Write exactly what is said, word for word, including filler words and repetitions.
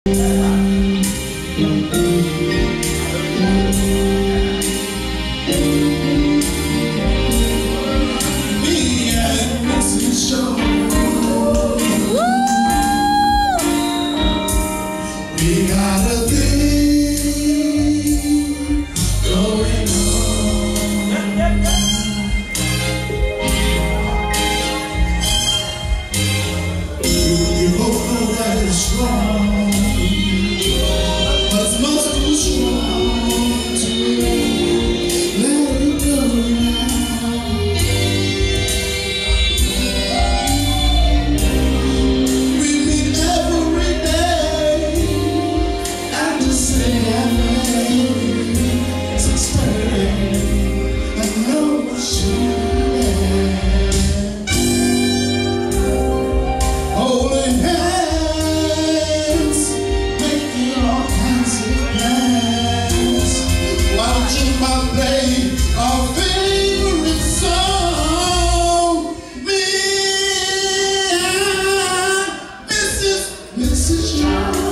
We got a thing going on. We both know that it's wrong, but it's much too strong to let it go now. We meet every day at the same six thirty, and no shooting, holding hands, making all kinds of plans, watching my play our favorite song. Me and Missus Missus Jones.